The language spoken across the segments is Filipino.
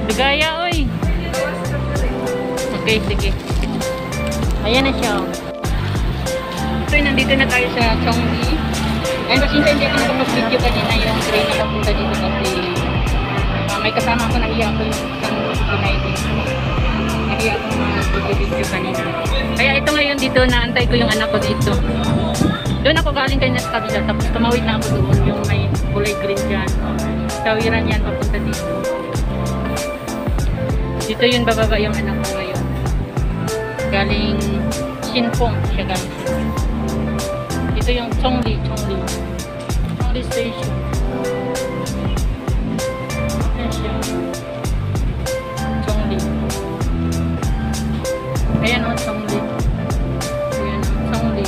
Ligaya, oy. Okay, sige. Ayan na siya. So, nandito na tayo sa Chongli. Ayun, pasensya hindi ako nakapag-video kanina yung train na papunta dito kasi may kasama ako, nahiya ako yung isang United. Nahiya ako mag-video kanina. Kaya ito ngayon dito, naantay ko yung anak ko dito. Doon ako galing kanina sa kabila, tapos tumawid na ako doon, yung may kulay green dyan. Tawiran yan, papunta dito. Dito yun bababa yung anak ko ngayon. Galing Shinpong siya galing. Dito yung Chongli Station. Ayan siya. Chongli. Ayan o, Chongli. Ayan o, Chongli.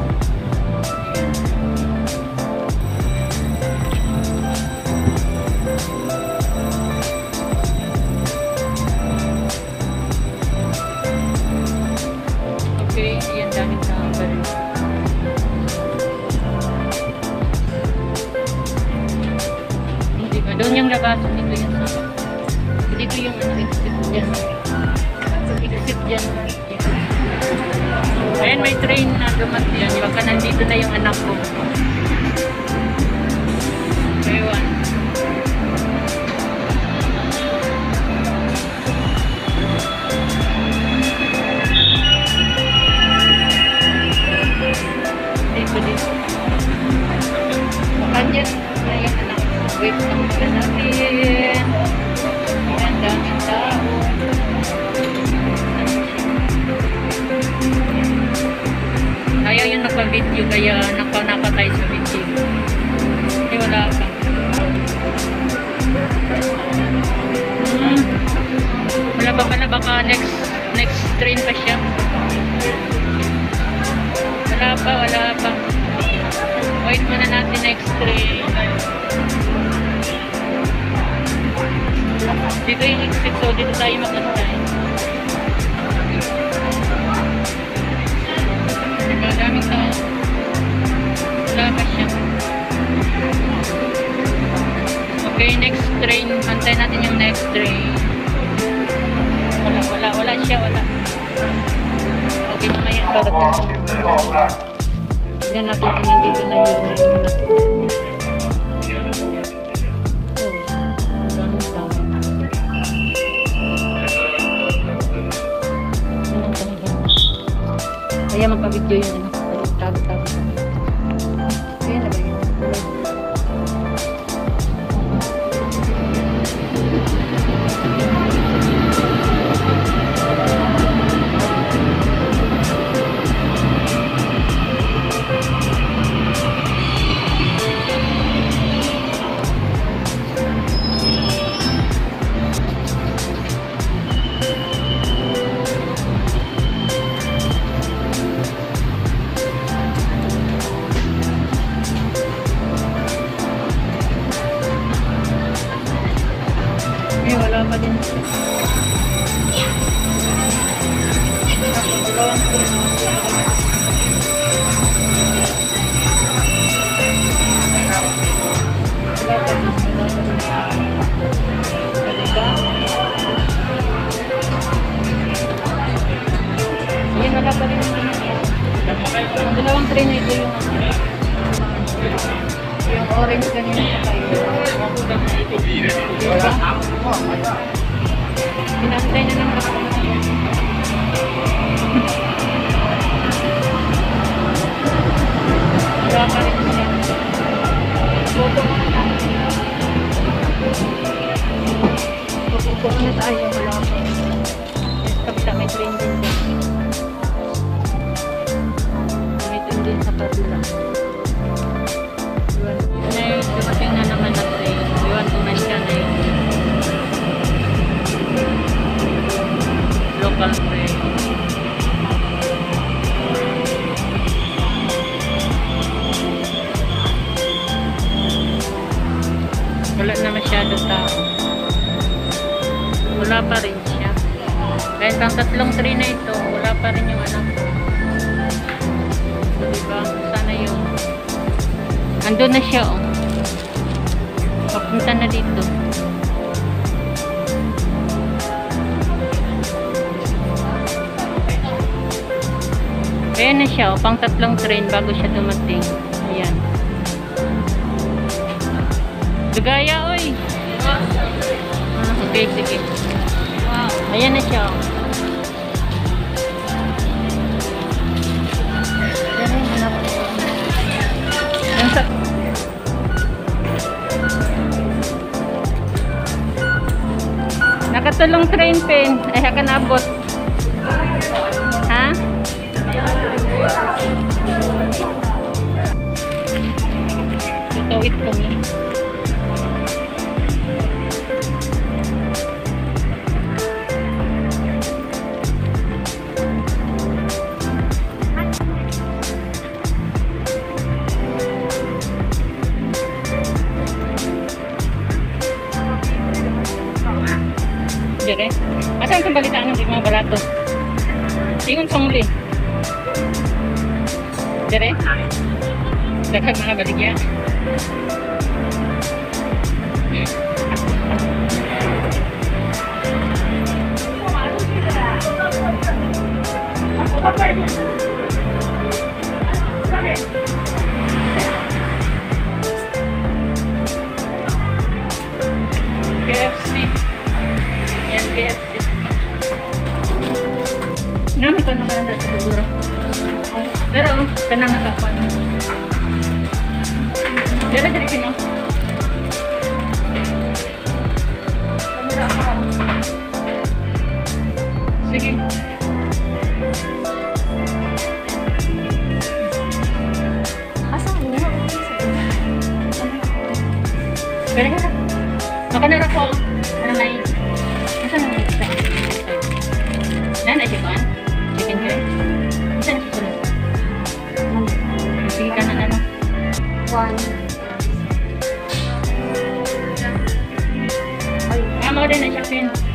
Okay, ayan daming tao pa rin. Doon yung labasan, dito yung dito yung exit dyan. Exit dyan. Ayan, may train na dumating yan. Baka nandito na yung anak ko. Ewan. Dito. Baka dyan na yung anak ko. Wait lang muna natin. Ang daming tao. Ayaw yung nagpa-video kaya nakatay sa video. Hindi wala pa. Wala pa pala, baka next train pa siya. Wala pa. Wait muna natin next train. Dito yung exit, so dito tayo magantay. Diba, daming tao. Wala pa siya. Okay, next train. Antay natin yung next train. Wala siya. Okay, mamaya parating. Tignan natin kung nandito na yun. Kaya magpa-video yun, tago-tago. Ayan na ba yun? Wala pa din. Ayan, wala pa rin. Ang dalawang train na ito yung orange kanina sa kayo. Pinantay na naman ako. Wala pa rin siya. Boto mo na tayo. Boto mo na tayo. Wala pa. Kapita may train din din. May train din sa Padula. Dumating na naman na train. Iwan ko na siya na yun. Local train. Wala na masyado tao. Wala pa rin siya. Kahit ang tatlong train na ito, wala pa rin yung anak ko. So, diba? Sana yung andun na siya, oh. Papunta na dito. Ayan na siya, oh, pang tatlong train bago siya dumating. Ayan. Ligaya, oy! Okay, sige. Wow. Ayan na siya, oh. Yan sa... Nakatulong train pen. Ay, akan abot. Ha? Tutawid kami. Dire. Asan kang balitaan ng mga barato? Ingon sa muli. Dire. Daghang mga baligya. KFC. Yan, KFC. Nami ko na kaya sa siguro. Pero, kanang nakakuan. Dere kino. Sige. Asa mo? Pero ka. Makanara ko. Ano na yun? Asa na yun? Nana siya ba? Chicken curry? Asa na siya sunod? Sige ka na ano? 1. Amo din na siya pin.